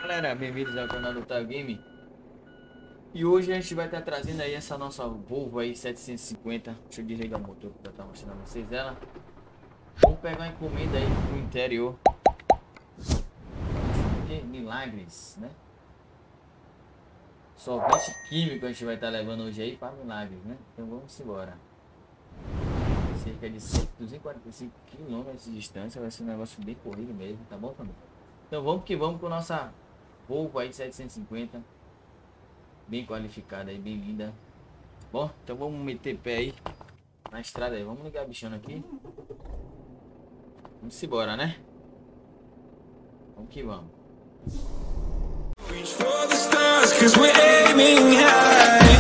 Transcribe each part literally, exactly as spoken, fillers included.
Galera, bem-vindos ao canal do Taio Game. E hoje a gente vai estar trazendo aí essa nossa Volvo aí setecentos e cinquenta. Deixa eu desligar o motor para estar mostrando a vocês ela. Vamos pegar uma encomenda aí pro interior de Milagres, né? Solvente químico a gente vai estar levando hoje aí para Milagres, né? Então vamos embora. Cerca de duzentos e quarenta e cinco quilômetros de distância, vai ser um negócio bem corrido mesmo, tá bom, família? Então vamos que vamos com nossa Volvo aí setecentos e cinquenta, bem qualificada aí, bem linda. Bom, então vamos meter pé aí na estrada aí, vamos ligar a bichona aqui. Vamos embora, né? Vamos que vamos. Reach for the stars, 'cause we're aiming high.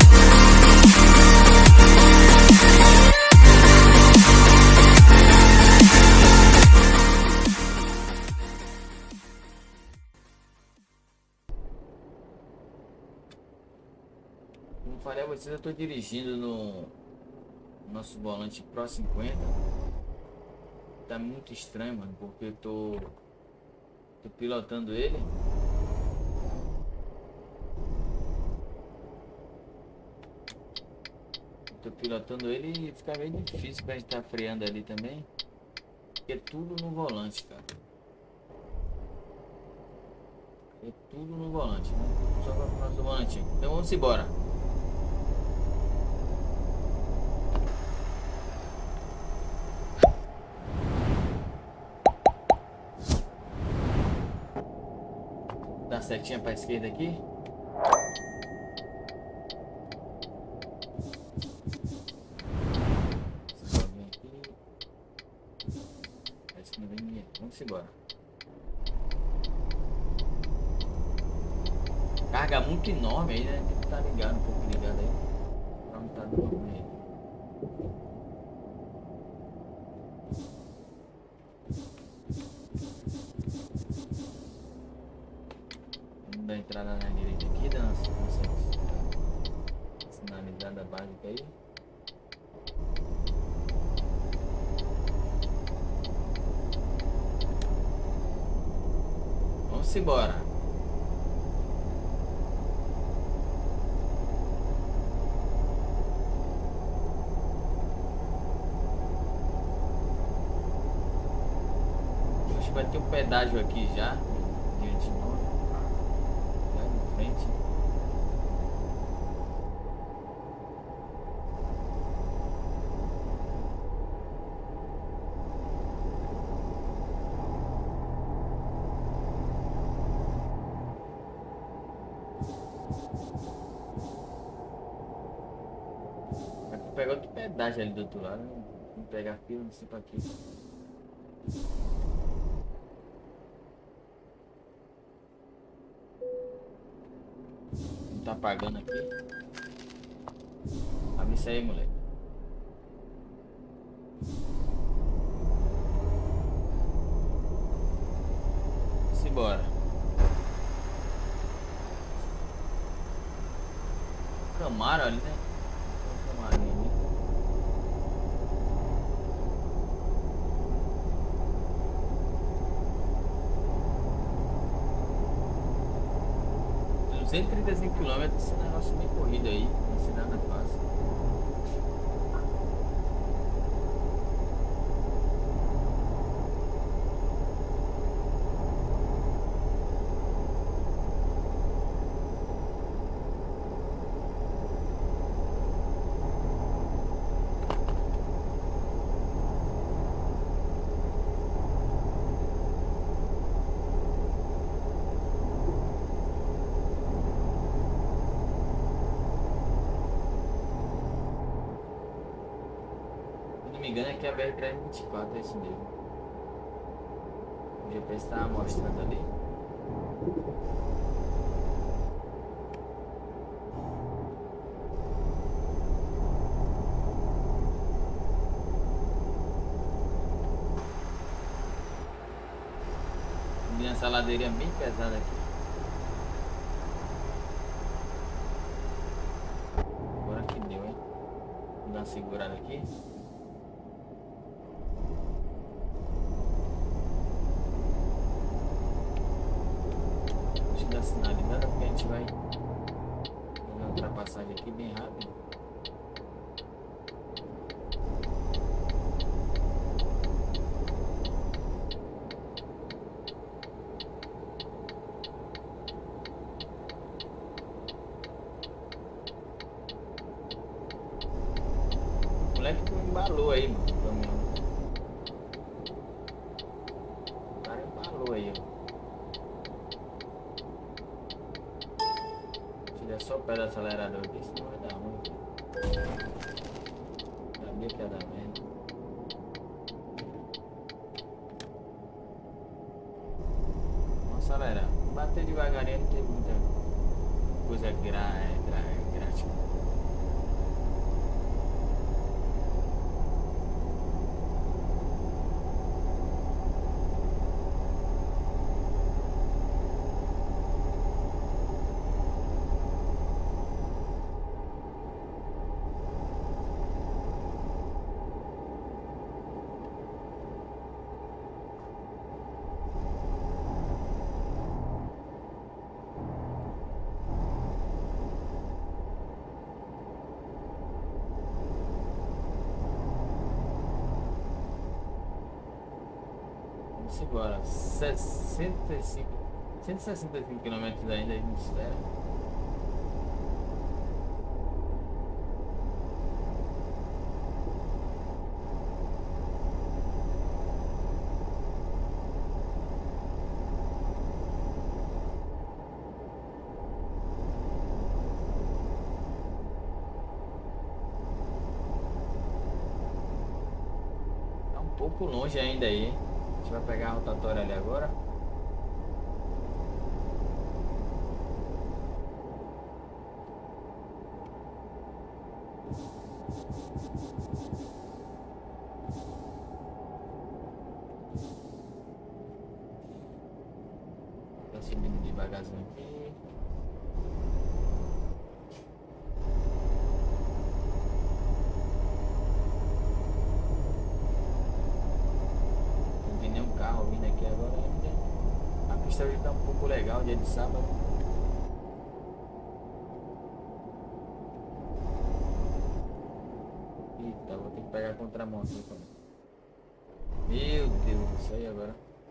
Como falei a vocês, eu tô dirigindo no nosso volante Pro cinquenta. Tá muito estranho, mano, porque eu tô, tô pilotando ele. Tô pilotando ele e fica meio difícil pra gente estar tá freando ali também. Porque é tudo no volante, cara. É tudo no volante, né? Só para o nosso volante. Então vamos embora. Dá setinha para a esquerda aqui. Parece que não vem ninguém. Vamos embora. Carga muito enorme aí, né? Tem que estar ligado, um pouco ligado aí. Pra não estar dando aí. Vamos dar entrada na direita aqui, dando essa sinalizada básica aí. Vamos embora. Vai ter um pedágio aqui já diante de nós, já na frente. Vai pegar outro pedágio ali do outro lado, né? Vamos pegar a fila, não sei pra quê. Tá apagando aqui. Abre isso aí, moleque. Simbora. Camaro ali, né? Camarinho ali. duzentos e trinta e cinco quilômetros, esse negócio bem corrido aí, não se nada fácil. Se não me engano, aqui é a B R trezentos e vinte e quatro, é isso mesmo. O G P S tá mostrando ali. E essa ladeirinha bem pesada aqui. Agora que deu, hein? Vou dar uma segurada aqui. sinalizada porque a gente vai fazer uma ultrapassagem aqui bem rápido. O moleque que embalou aí, mano, o caminhão. O cara embalou aí, ó. É só o pé do acelerador aqui, senão vai dar ruim. Sabia que ia dar merda. Vamos acelerar. Bater devagarinho, não tem muita coisa gra, gra, grátis. Agora, sessenta e cinco, cento e sessenta e cinco quilômetros ainda aí nos espera. Tá um pouco longe ainda aí, hein? A gente vai pegar a rotatória ali agora. Tá subindo devagarzinho aqui. Carro vindo aqui agora ainda. A pista hoje tá um pouco legal, dia de sábado. Eita, vou ter que pegar a contramão aqui também. Meu Deus, isso aí agora.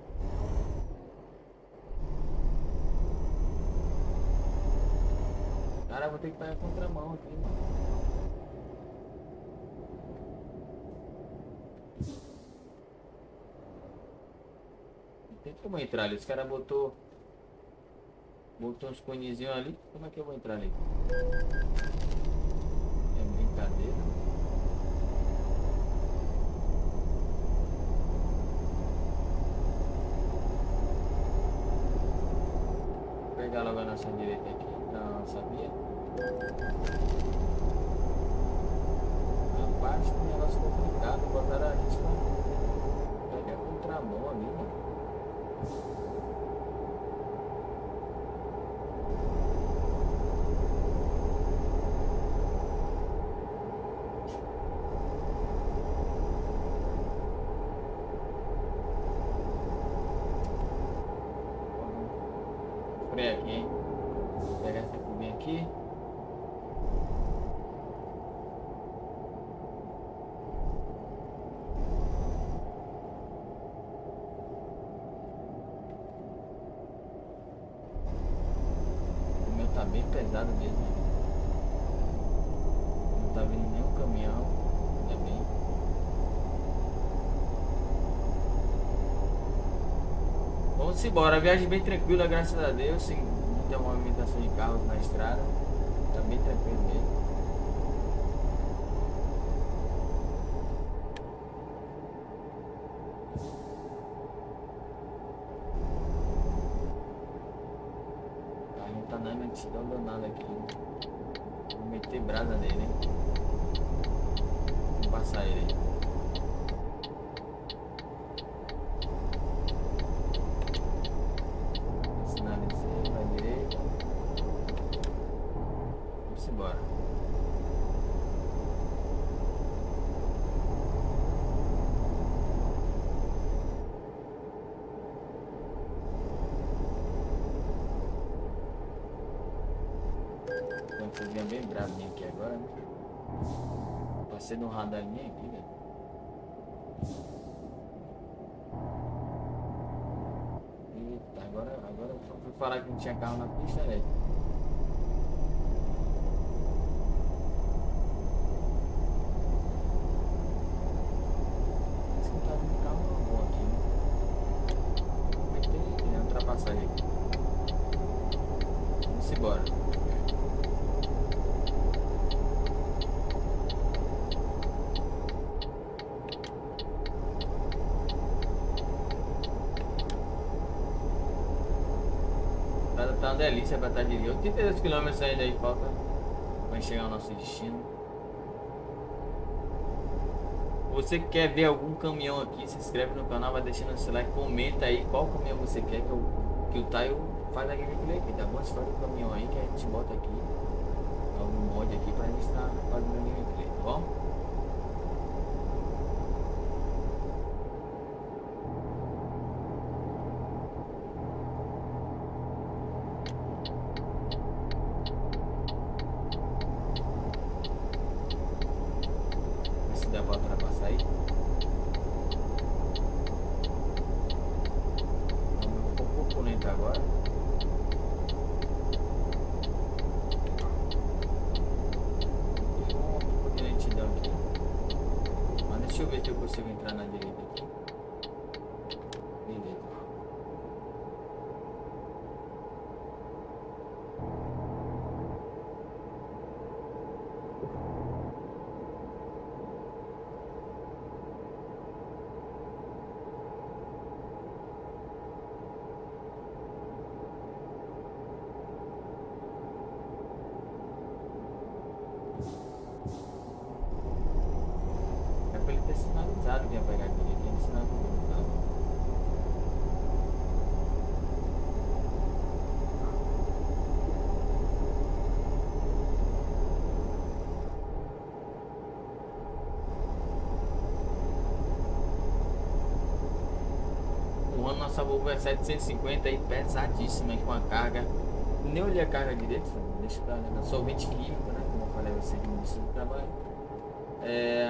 Cara, vou ter que pegar a contramão aqui, mano. Tem como entrar ali? Os caras botou Botou uns conezinhos ali. Como é que eu vou entrar ali? É brincadeira. Vou pegar logo a nossa direita aqui. Não, sabia? Rapaz, que negócio complicado. Botaram a gente pra pegar a contramão ali, mano. Freia aqui, hein? Vou pegar essa curvinha aqui. O meu tá bem pesado mesmo. Não tá vindo nenhum caminhão. Ainda bem. Vamos embora, a viagem bem tranquila, graças a Deus, sem muita movimentação de carros na estrada, tá bem tranquilo mesmo. A gente tá na imensidão danada aqui, vou meter brasa nele, hein? Vamos passar ele aí. Embora. Tem um foguinho bem brabinho aqui agora, né? Passei no radarinho aqui, velho. Eita, agora, agora eu fui falar que não tinha carro na pista, velho. Parece que tá vindo carro bom aqui, né? Vai ter ultrapassagem aqui. Vamos embora. Tá uma delícia pra estar de oitenta e dois quilômetros ainda aí falta para chegar ao nosso destino. Você quer ver algum caminhão aqui? Se inscreve no canal, vai deixando seu like, comenta aí qual caminhão você quer que, eu, que o Taio faz a gameplay aqui, tá bom? Se for um caminhão aí que a gente bota aqui algum mod aqui pra gente estar fazendo a gameplay, tá bom? Dá pra ultrapassar aí. Ficou um pouco lento agora. Pegou um pouco de lentidão aqui. Mas deixa eu ver se eu consigo entrar na direita aqui. Beleza. Pra ele ter sinalizado que ia pegar aqui, ele tem sinal do carro. O ano nossa Volvo é setecentos e cinquenta aí, pesadíssima aí, com a carga. Nem olhei a carga direito, deixa eu dar uma olhada. Solvente químico, né? Como eu falei a você no início do trabalho. É...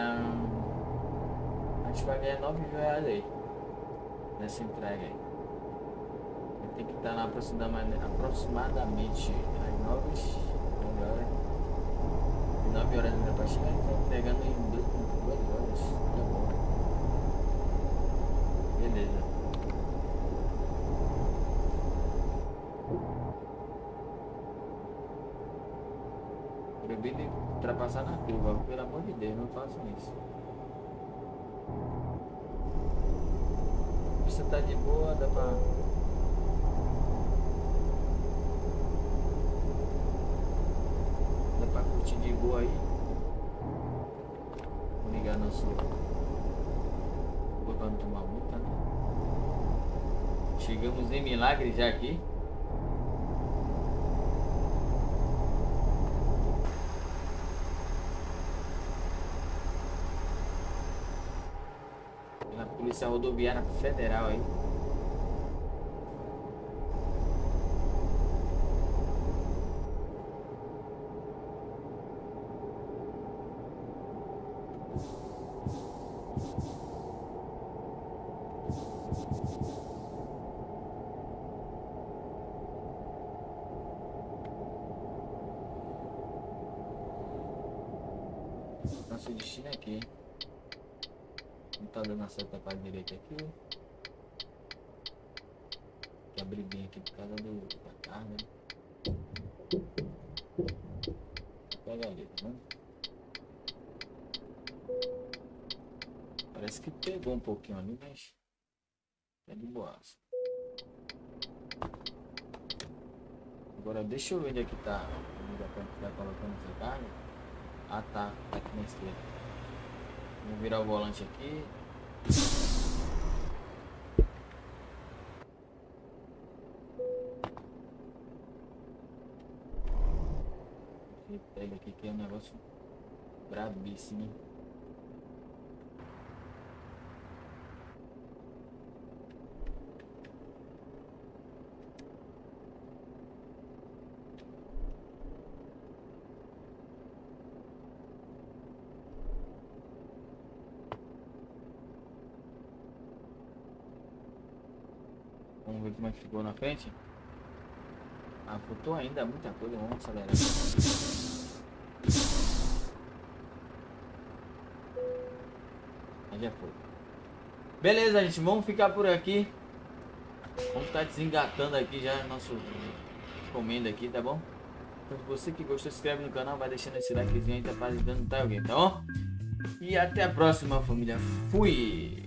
A gente vai ganhar nove mil reais aí nessa entrega aí. Tem que estar na aproximadamente, aproximadamente às nove horas. nove horas ainda para chegar, então pegando em duas horas. Tá bom. Beleza. Proibido ultrapassar na curva, pelo amor de Deus, não façam isso. Você tá de boa, dá pra... Dá pra curtir de boa aí. Vou ligar nosso... Botando tomar multa, né? Chegamos em Milagre já aqui. Polícia Rodoviária Federal aí. Nosso destino é aqui. Não tá dando a seta para a direita aqui. Tem a briguinha aqui por causa do, da carga. Pega ali, tá vendo? Parece que pegou um pouquinho ali, mas é de boas. Agora deixa eu ver onde é que tá. Onde é que tá colocando essa carga. Ah tá, tá aqui na esquerda. Vou virar o volante aqui. E pega aqui que é um negócio brabíssimo. Vamos ver como é que ficou na frente. Ah, faltou ainda muita coisa, vamos acelerar. Aí já foi. Beleza, gente, vamos ficar por aqui. Vamos estar desengatando aqui já nosso comendo aqui, tá bom? Então, se você que gostou, se inscreve no canal, vai deixando esse likezinho aí, tá fazendo tá alguém, tá bom? E até a próxima, família. Fui!